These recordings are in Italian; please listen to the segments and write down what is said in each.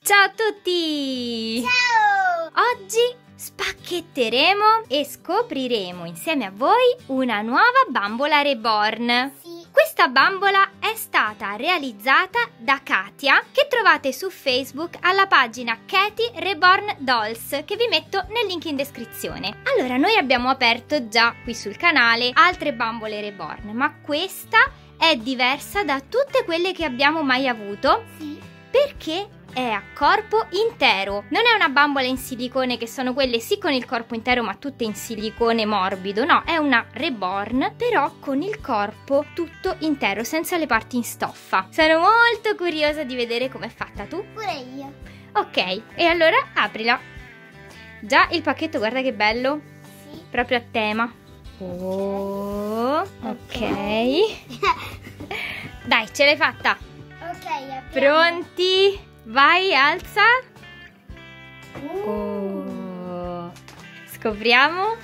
Ciao a tutti! Ciao! Oggi spacchetteremo e scopriremo insieme a voi una nuova bambola reborn. Sì. Questa bambola è stata realizzata da Katia, che trovate su Facebook alla pagina Katie Reborn Dolls, che vi metto nel link in descrizione. Allora, noi abbiamo aperto già qui sul canale altre bambole reborn, ma questa è diversa da tutte quelle che abbiamo mai avuto. Sì. Perché è a corpo intero. Non è una bambola in silicone, che sono quelle sì con il corpo intero ma tutte in silicone morbido. No, è una reborn però con il corpo tutto intero, senza le parti in stoffa. Sono molto curiosa di vedere com'è fatta. Tu? Pure io. Ok, e allora aprila. Già il pacchetto, guarda che bello. Sì. Proprio a tema. Oh, ok. Dai, ce l'hai fatta. Ok, apriamo. Pronti? Vai, alza. Uh. Oh. Scopriamo.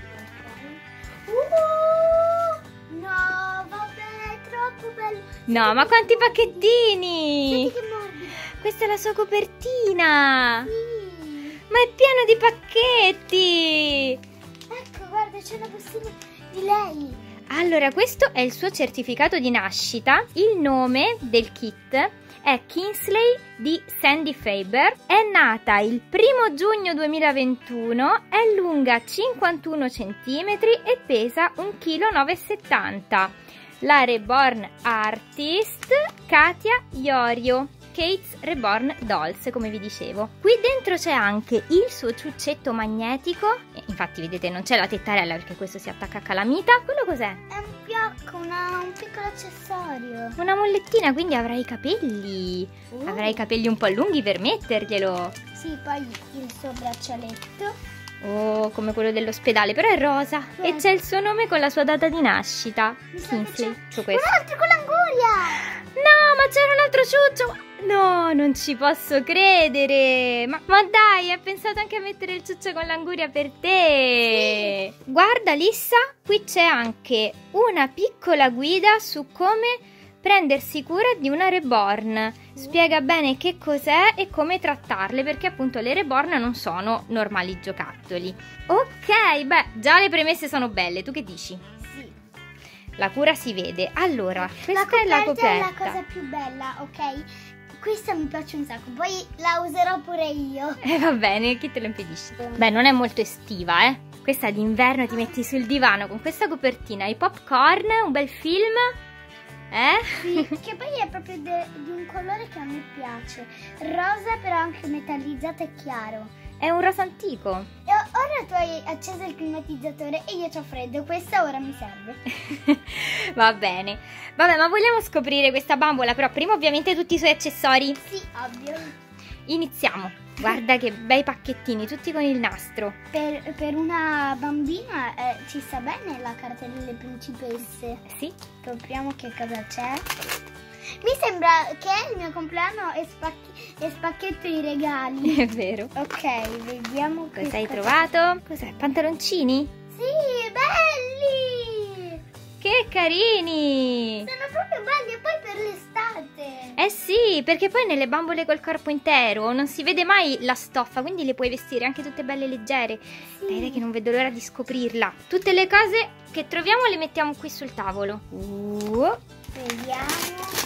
No, vabbè, troppo bello. No, ma quanti pacchettini! Senti che morbido. Questa è la sua copertina. Sì. Ma è pieno di pacchetti. Ecco, guarda, c'è una bustina di lei. Allora, questo è il suo certificato di nascita. Il nome del kit è Kingsley di Sandy Faber. È nata il 1 giugno 2021, è lunga 51 cm e pesa 1,970 kg. La Reborn Artist Katia Iorio, Kate's Reborn Dolls, come vi dicevo. Qui dentro c'è anche il suo ciuccetto magnetico. Infatti vedete non c'è la tettarella perché questo si attacca a calamita. Quello cos'è? È un fiocco, un piccolo accessorio. Una mollettina, quindi avrai i capelli. Avrai i capelli un po' lunghi per metterglielo. Sì, poi il suo braccialetto. Oh, come quello dell'ospedale, però è rosa. E c'è il suo nome con la sua data di nascita. Mi sa che Kingsley. c'è Su questo. un altro con l'anguria. No, ma c'era un altro ciuccio. No, non ci posso credere. Ma dai, hai pensato anche a mettere il ciuccio con l'anguria per te. Sì. Guarda, Lissa, qui c'è anche una piccola guida su come prendersi cura di una reborn. Spiega bene che cos'è e come trattarle, perché appunto le reborn non sono normali giocattoli. Ok, beh, già le premesse sono belle. Tu che dici? Sì. La cura si vede. Allora, questa è la coperta. È la cosa più bella, ok? Questa mi piace un sacco, poi la userò pure io. Va bene, chi te lo impedisce? Beh, non è molto estiva, eh? Questa d'inverno, ti metti sul divano con questa copertina, i popcorn, un bel film. Sì, che poi è proprio di un colore che a me piace. Rosa, però anche metallizzato e chiaro. È un rosa antico. E ora tu hai acceso il climatizzatore e io c'ho freddo. Questa ora mi serve. Va bene. Vabbè, ma vogliamo scoprire questa bambola? Però prima ovviamente tutti i suoi accessori. Sì, ovvio. Iniziamo. Guarda che bei pacchettini, tutti con il nastro. Per una bambina ci sta bene la carta delle principesse. Sì. Scopriamo che cosa c'è. Mi sembra che è il mio compleanno e spacchetto i regali. È vero. Ok, vediamo cosa hai trovato. Cos'è? Pantaloncini? Sì, belli! Che carini! Sono proprio belli, e poi per l'estate. Eh sì, perché poi nelle bambole col corpo intero non si vede mai la stoffa, quindi le puoi vestire anche tutte belle leggere. Sì. Dai, che non vedo l'ora di scoprirla. Tutte le cose che troviamo le mettiamo qui sul tavolo. Vediamo.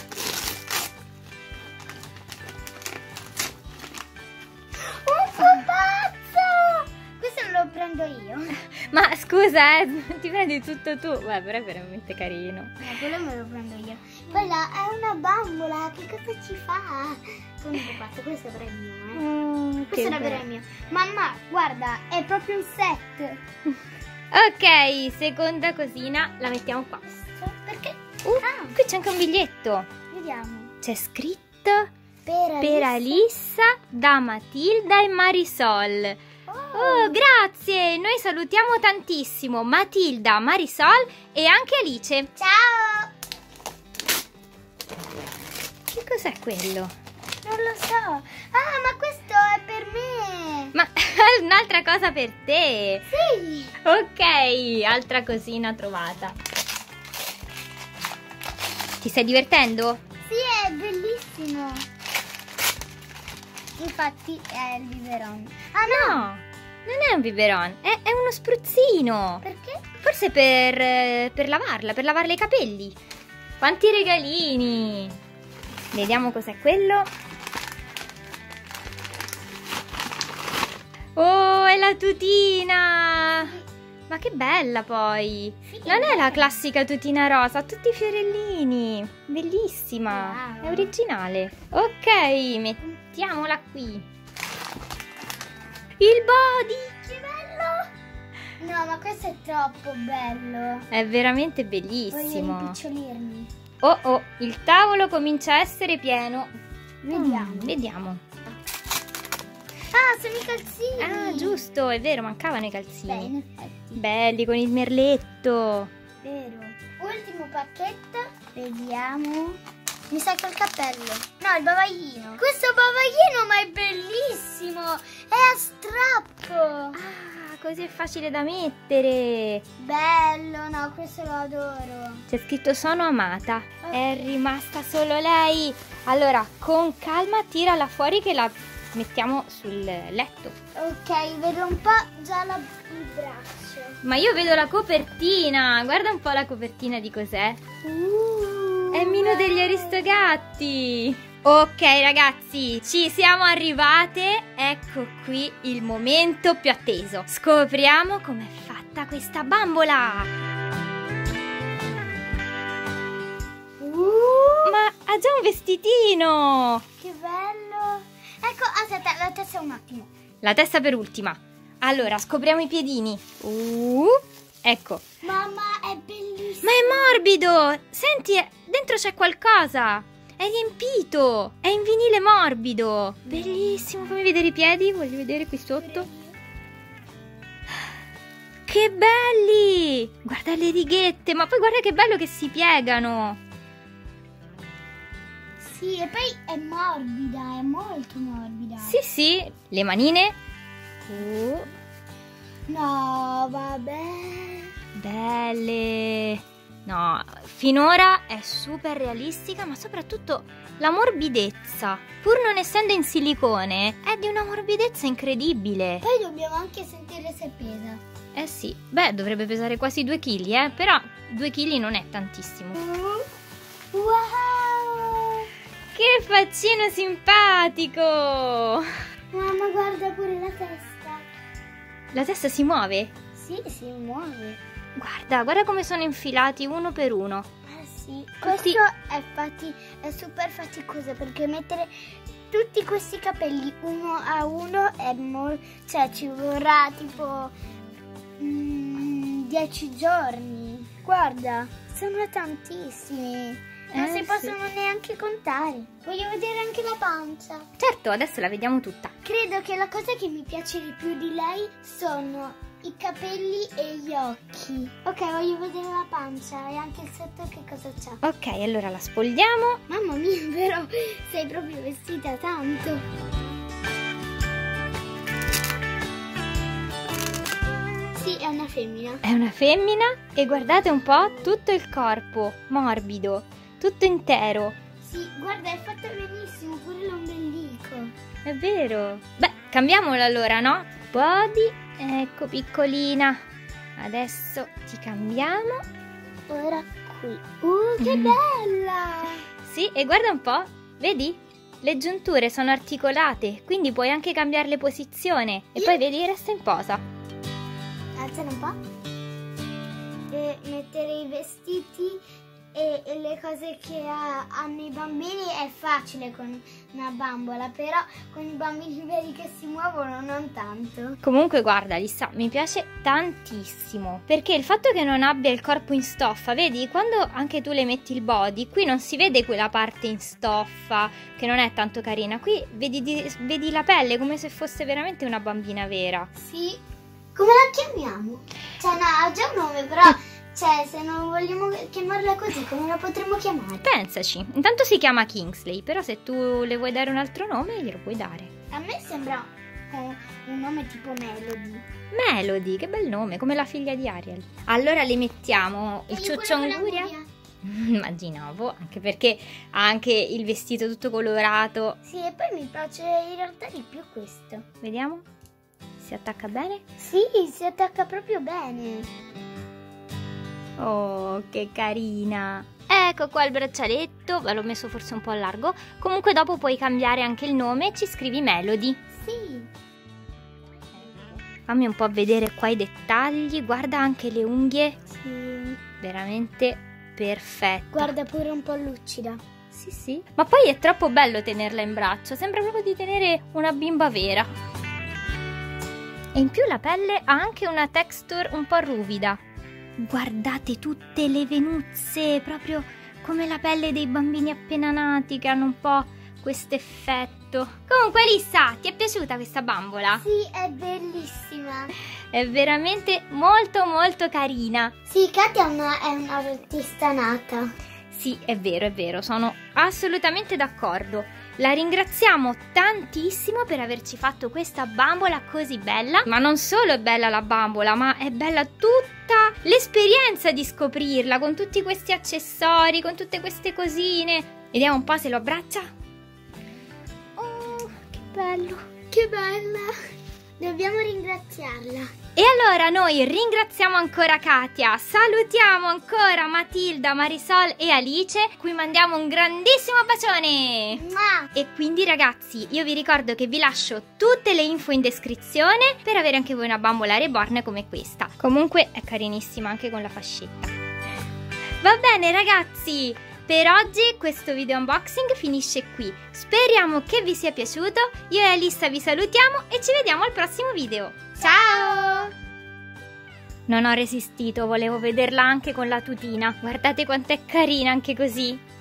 Un pupazzo! Questo lo prendo io. Ma scusa, ti prendi tutto tu. Beh, però è veramente carino. No, quello me lo prendo io. Quella è una bambola, che cosa ci fa? Con un pupazzo, questo era il mio, questo era il mio. Mamma, guarda, è proprio un set. Ok, seconda cosina, la mettiamo qua. Perché? Qui c'è anche un biglietto. Vediamo. C'è scritto Per Alissa da Matilda e Marisol. Oh, grazie! Noi salutiamo tantissimo Matilda, Marisol e anche Alice. Ciao! Che cos'è quello? Non lo so. Ah, ma questo è per me. Ma un'altra cosa per te. Sì. Ok, altra cosina trovata. Ti stai divertendo? Sì, è bellissimo. Infatti è il biberon. Ah No, non è un biberon, è uno spruzzino. Perché? Forse per lavarla, per lavarle i capelli. Quanti regalini! Vediamo cos'è quello. Oh, è la tutina! Ma che bella poi! Sì, Non è è la bella. classica tutina rosa, ha tutti i fiorellini. Bellissima! Wow. È originale. Ok, mettiamola qui. Il body! Che bello! No, ma questo è troppo bello. È veramente Voglio bellissimo. rimpicciolirmi. Oh, il tavolo comincia a essere pieno. Vediamo. Vediamo. Ah, sono i calzini. Ah, giusto, è vero, mancavano i Beh, calzini. in effetti. Belli con il merletto. Vero. Ultimo pacchetto. Vediamo. Mi sa col cappello. No, il bavaglino. Questo bavaglino, ma è bellissimo. È a strappo. Ah, così è facile da mettere. Bello, no, questo lo adoro. C'è scritto sono amata. È rimasta solo lei. Allora, con calma tirala fuori che la mettiamo sul letto. Ok, vedo un po' già il braccio. Ma io vedo la copertina. Guarda un po' la copertina di cos'è. È Mino degli Aristogatti. Ok ragazzi, ci siamo arrivate. Ecco qui il momento più atteso. Scopriamo com'è fatta questa bambola. Ma ha già un vestitino. Che bello. Ecco, aspetta, la testa un attimo. La testa per ultima. Allora, scopriamo i piedini. Ecco. Mamma, è bellissimo. Ma è morbido. Senti, dentro c'è qualcosa. È riempito. È in vinile morbido. Bellissimo. Fammi vedere i piedi. Voglio vedere qui sotto. Che belli. Guarda le righette. Ma poi guarda che bello che si piegano. Sì, e poi è morbida, è molto morbida. Sì. Le manine. No, vabbè. Belle. No, finora è super realistica, ma soprattutto la morbidezza. Pur non essendo in silicone, è di una morbidezza incredibile. Poi dobbiamo anche sentire se pesa. Eh sì, beh, dovrebbe pesare quasi 2 kg, però 2 kg non è tantissimo. Wow! Che faccino simpatico! Mamma, guarda pure la testa. La testa si muove? Sì, si muove. Guarda come sono infilati uno per uno. Ah sì, Tutti- questo è super faticoso perché mettere tutti questi capelli uno a uno è cioè ci vorrà tipo 10 giorni. Guarda, sono tantissimi. Non si sì. possono neanche contare. Voglio vedere anche la pancia. Certo, adesso la vediamo tutta. Credo che la cosa che mi piace di più di lei sono i capelli e gli occhi. Ok, voglio vedere la pancia e anche il sotto che cosa c'ha. Ok, allora la spogliamo. Mamma mia, però sei proprio vestita tanto. Sì, è una femmina. È una femmina e guardate un po' tutto il corpo morbido, tutto intero. Sì, guarda, è fatta benissimo, pure l'ombelico. È vero. Beh, cambiamola allora, no? Body, ecco piccolina. Adesso ti cambiamo. Ora qui. Che bella! Sì, e guarda un po', vedi? Le giunture sono articolate, quindi puoi anche cambiarle posizione. E poi vedi, resta in posa. Alzare un po'. E mettere i vestiti e le cose che hanno i bambini è facile con una bambola, però con i bambini veri che si muovono non tanto. Comunque guarda Lisa, mi piace tantissimo perché il fatto che non abbia il corpo in stoffa, vedi, quando anche tu le metti il body, qui non si vede quella parte in stoffa che non è tanto carina, qui vedi la pelle come se fosse veramente una bambina vera. Sì. Come la chiamiamo? Cioè no, ha già un nome, però cioè se non vogliamo chiamarla così, come la potremmo chiamare? Pensaci, intanto si chiama Kingsley, però se tu le vuoi dare un altro nome glielo puoi dare. A me sembra un nome tipo Melody. Melody, che bel nome, come la figlia di Ariel. Allora le mettiamo il ciuccio anguria. Immaginavo, anche perché ha anche il vestito tutto colorato. Sì, e poi mi piace in realtà di più questo. Vediamo? Si attacca bene? Sì, si attacca proprio bene. Oh, che carina! Ecco qua il braccialetto, ve l'ho messo forse un po' a largo. Comunque dopo puoi cambiare anche il nome e ci scrivi Melody. Sì. Fammi un po' vedere qua i dettagli, guarda anche le unghie, Sì. veramente perfetta. Guarda pure un po' lucida. Sì, sì. Ma poi è troppo bello tenerla in braccio, sembra proprio di tenere una bimba vera. E in più la pelle ha anche una texture un po' ruvida. Guardate tutte le venuzze, proprio come la pelle dei bambini appena nati che hanno un po' questo effetto. Comunque Alissa, ti è piaciuta questa bambola? Sì, è bellissima. È veramente molto molto carina. Sì, Katia è un'artista nata. Sì, è vero, sono assolutamente d'accordo. La ringraziamo tantissimo per averci fatto questa bambola così bella. Ma non solo è bella la bambola, ma è bella tutta l'esperienza di scoprirla, con tutti questi accessori, con tutte queste cosine. Vediamo un po' se lo abbraccia. Oh, che bello! Che bella! Dobbiamo ringraziarla. E allora noi ringraziamo ancora Katia, salutiamo ancora Matilda, Marisol e Alice, cui mandiamo un grandissimo bacione! Mua! E quindi ragazzi, io vi ricordo che vi lascio tutte le info in descrizione per avere anche voi una bambola reborn come questa. Comunque è carinissima anche con la fascetta. Va bene ragazzi, per oggi questo video unboxing finisce qui. Speriamo che vi sia piaciuto, io e Alissa vi salutiamo e ci vediamo al prossimo video. Ciao! Non ho resistito, volevo vederla anche con la tutina. Guardate quanto è carina anche così.